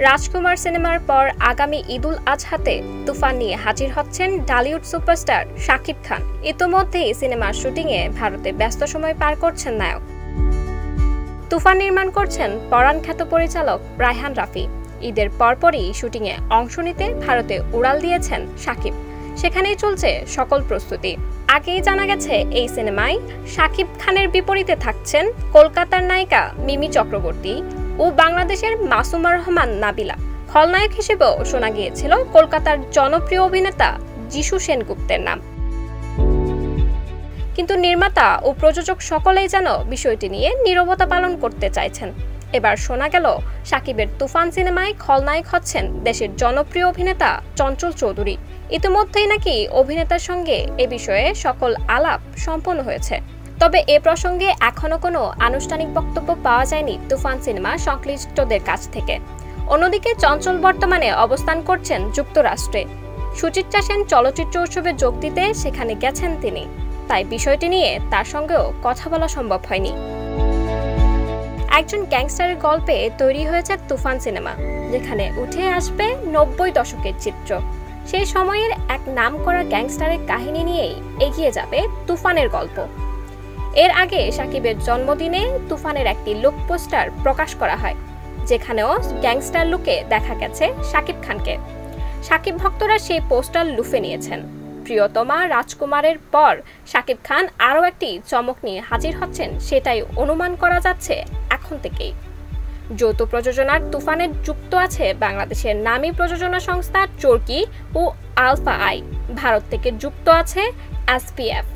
রাজকুমার সিনেমার পর আগামী ঈদুল আজহাতে তুফান নিয়ে হাজির হচ্ছেন ঢালিউড সুপারস্টার শাকিব খান। ইতোমধ্যেই সিনেমার শুটিংয়ে ভারতে ব্যস্ত সময় পার করছেন নায়ক। তুফান নির্মাণ করছেন পরাণ খ্যাত পরিচালক রায়হান রাফি। ঈদের পরপরই শুটিংয়ে অংশ নিতে ভারতে উড়াল দিয়েছেন শাকিব। সেখানেই চলছে সকল প্রস্তুতি। আগেই জানা গেছে এই সিনেমায় শাকিব খানের বিপরীতে থাকছেন কলকাতার নায়িকা মিমি চক্রবর্তী ও বাংলাদেশের মাসুমা রহমান নাবিলা। খলনায়ক হিসেবেও শোনা গিয়েছিল কলকাতার জনপ্রিয় অভিনেতা যিশু সেনগুপ্তের নাম। কিন্তু নির্মাতা ও প্রযোজক সকলেই যেন বিষয়টি নিয়ে নীরবতা পালন করতে চাইছেন। এবার শোনা গেল শাকিবের তুফান সিনেমায় খলনায়ক হচ্ছেন দেশের জনপ্রিয় অভিনেতা চঞ্চল চৌধুরী। ইতিমধ্যেই নাকি অভিনেতার সঙ্গে এ বিষয়ে সকল আলাপ সম্পন্ন হয়েছে। তবে এ প্রসঙ্গে এখনো কোনো আনুষ্ঠানিক বক্তব্য পাওয়া যায়নি তুফান সিনেমা সংশ্লিষ্টদের কাছ থেকে। অন্যদিকে চঞ্চল বর্তমানে অবস্থান করছেন যুক্তরাষ্ট্রে। সুচিত্রা সেন চলচ্চিত্র উৎসবে যোগ দিতে সেখানে গেছেন তিনি, তাই বিষয়টি নিয়ে তার সঙ্গেও কথা বলা সম্ভব হয়নি। একজন গ্যাংস্টারের গল্পে তৈরি হয়েছে তুফান সিনেমা, যেখানে উঠে আসবে ৯০ দশকের চিত্র। সেই সময়ের এক নামকরা গ্যাংস্টারের কাহিনী নিয়েই এগিয়ে যাবে তুফানের গল্প। এর আগে শাকিবের জন্মদিনে তুফানের একটি লুক পোস্টার প্রকাশ করা হয়, যেখানেও গ্যাংস্টার লুকে দেখা গেছে শাকিব খানকে। শাকিব ভক্তরা সেই পোস্টার লুফে নিয়েছেন। প্রিয়তমা রাজকুমারের পর শাকিব খান আরও একটি চমক নিয়ে হাজির হচ্ছেন, সেটাই অনুমান করা যাচ্ছে এখন থেকেই। যৌথ প্রযোজনার তুফানে যুক্ত আছে বাংলাদেশের নামী প্রযোজনা সংস্থা চরকি ও আলফা আই। ভারত থেকে যুক্ত আছে SPF।